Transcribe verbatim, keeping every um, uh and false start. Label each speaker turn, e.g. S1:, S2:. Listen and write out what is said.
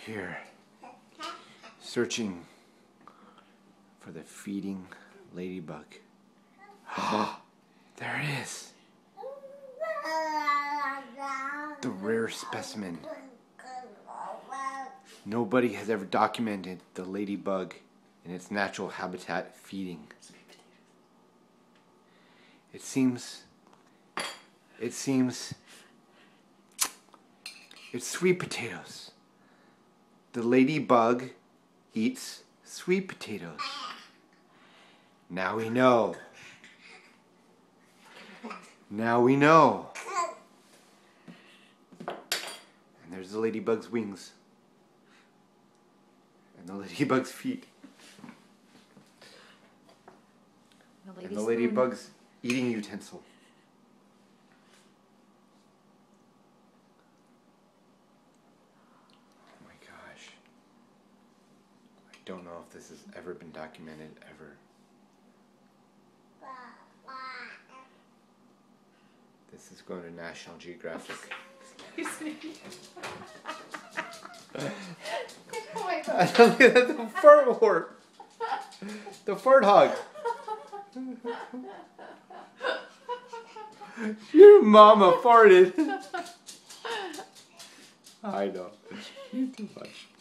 S1: here, searching for the feeding ladybug. Ah, there it is. The rare specimen. Nobody has ever documented the ladybug in its natural habitat feeding. It seems, it seems, it's sweet potatoes. The ladybug eats sweet potatoes. Now we know. Now we know. And there's the ladybug's wings. And the ladybug's feet.
S2: The
S1: and the ladybug's eating utensil. Oh my gosh. I don't know if this has ever been documented ever. This is going to National Geographic.
S2: Excuse me. Oh my
S1: God. The fart hort. The fart hog. Your mama farted. I know. Too much.